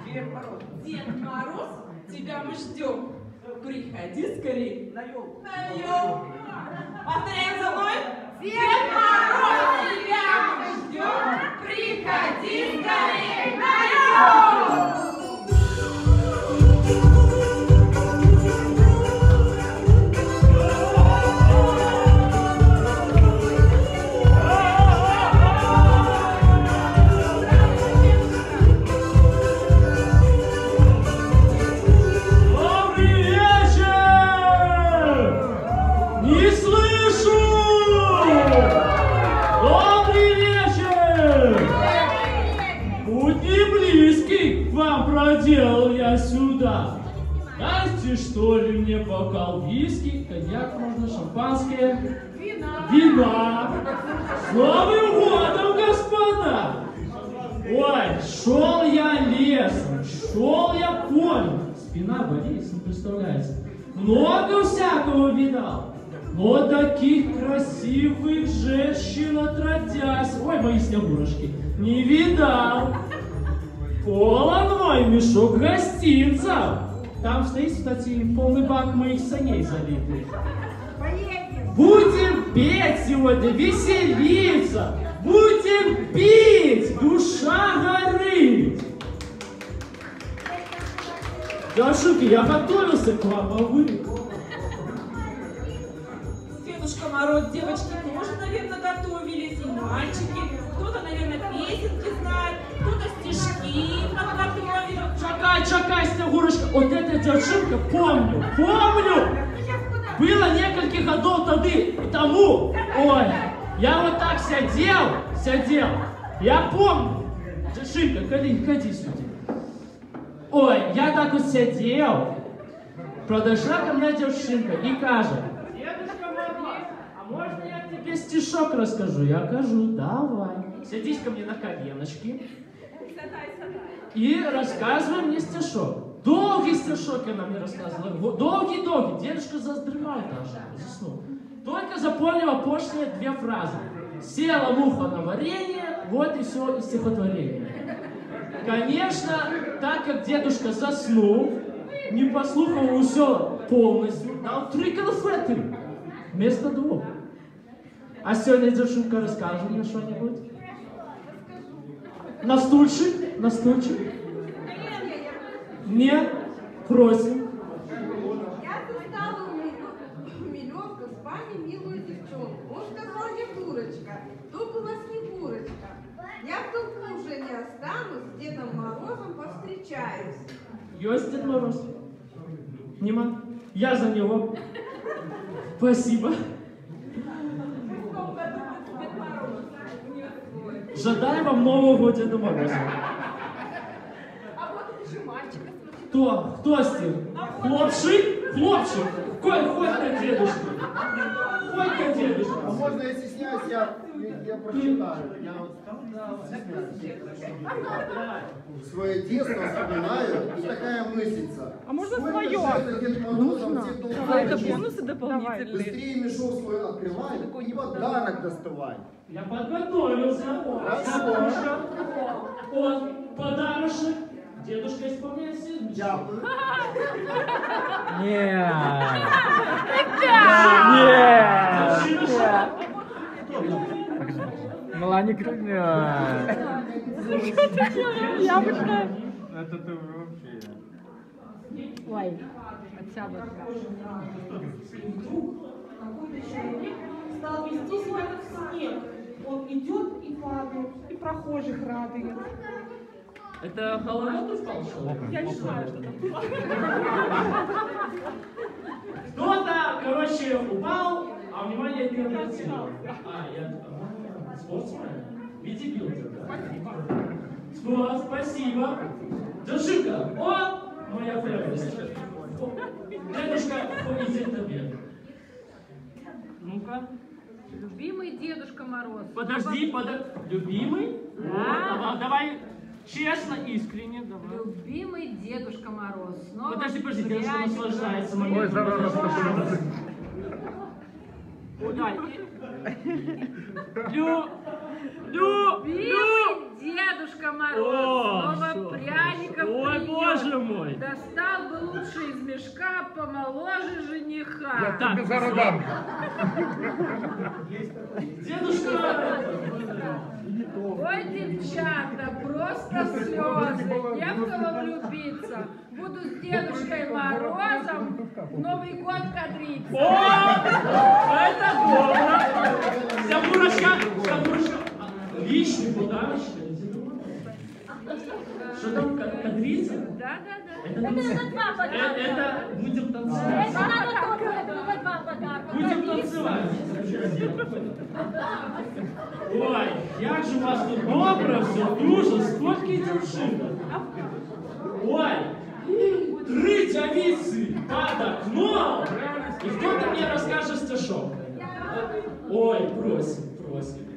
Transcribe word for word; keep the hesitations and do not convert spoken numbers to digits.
Дед Мороз. Дед Мороз, тебя мы ждем. Приходи скорее. На елку. На елку. Повторяем за мной. Дед Мороз, тебя мы ждем. Приходи скорее на елку. Проделал я сюда. Дайте, что ли, мне бокал виски, коньяк можно, шампанское, Вина. Вина. С Новым годом, господа! Ой, шел я лесом, шел я полем. Спина болит, не представляете. Много всякого видал. Но таких красивых женщин отродясь, ой, мои снегурочки, не видал. Полон мой мешок гостинцев. Там стоит, кстати, полный бак моих саней залитых. Поедем. Будем петь сегодня, веселиться. Будем пить, душа горит. Дашуки, я готовился к вам, а вы? Дедушка Мороз, девочки тоже, наверное, готовились. И мальчики. Кто-то, наверное, песенки знает, кто-то стишки подготовил. Чакай, чакай, Снегурочка, вот эта девчонка, помню, помню. Было несколько годов тады, тому. Ой, я вот так сидел, сидел. Я помню. Девчонка, ходи, ходи сюда. Ой, я так вот сидел. Подошла ко мне девчонка и кажет: дедушка Мороз, а можно я тебе стишок расскажу? Я кажу, давай. Садись ко мне на коленочки и рассказывай мне стишок. Долгий стишок она мне рассказывала. Долгий-долгий. Дедушка задремал даже, заснул. Только запомнила пошлые две фразы. Села муха на варенье, вот и все из стихотворения. Конечно, так как дедушка заснул, не послухал все полностью, дал три конфеты вместо двух. А сегодня девчонка расскажет мне что-нибудь. На стульчик? На стульчик? Нет? Просим. Я застала у Милевка с вами милую девчонку. Он сказал, не дурочка, то была Снегурочка. Я в толку уже не останусь, с Дедом Морозом повстречаюсь. Есть Дед Мороз? Нема? Я за него. Спасибо. Жадаю вам Нового Деда Мороза. А вот еще мальчика. Кто? Кто с ним? Хлопчик? Хлопчик? Коль, хоть на дедушку. Хоть на дедушку. А можно, я стесняюсь, я, я прочитаю. Я вот свое детство вспоминаю, и такая мыслица. А можно свое? Нужно. А это бонусы дополнительные. Быстрее мешок свой открывай и подарок доставай. Я подготовился. Хорошо. Вот, подарочек. Дедушка исполняет седмичек. Дякую. Нет. Мелани Крылья. Яблочко. Это ты вообще. Ой, оттябрь. Какой-то человек стал вести себя как снег. Он идет и падает, и прохожих радует. Это гололед упал, что ли? Я не знаю, что там было. Кто-то, короче, упал, а внимание не обратил. А, я а, спортсмен? Видибилдер, да? Спасибо. Спасибо. Держи-ка. О, моя прелесть. Дедушка, иди к тебе. Ну-ка. Любимый Дедушка Мороз. Подожди, подожди. Любимый? Да. Вот, давай честно, искренне. Давай. Любимый Дедушка Мороз. Снова Подожди, подожди, пряник. девушка наслаждается Ой, моментом. здорово. Дай. Лю, лю, Любимый Дедушка Мороз. О, Снова всё, пряников Ой, принес. Достал бы лучше из мешка помоложе жениха. Так, Зарадам. дедушка, Ой, девчата, просто слезы. Не в кого влюбиться. Буду с Дедушкой Морозом в Новый год кадриться. о, это добро. Снегурочка, Снегурочка, личный подарочек. Что там, ка- кадрица? Да, да, да. Это, танц- Э, это будем танцевать. Будем танцевать. Ой, як же у вас тут добре все, дуже, скільки дівчинок. Ой, три девицы под окном. И кто-то мне расскажет стишок. Ой, просим, просим.